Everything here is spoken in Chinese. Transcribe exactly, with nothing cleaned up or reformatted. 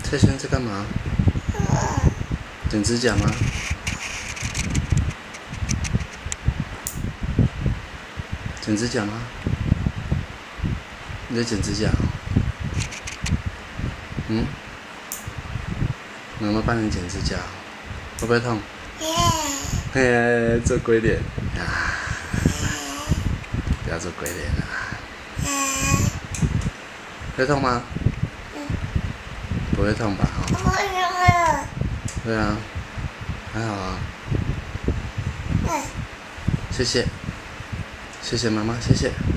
蔡轩在干嘛？剪指甲吗？剪指甲吗？你在剪指甲？嗯？妈妈帮你剪指甲，会不会痛？嘿，做鬼脸啊！不要做鬼脸啊！会痛吗？不会痛吧？哦。对啊，还好啊。谢谢，谢谢妈妈，谢谢。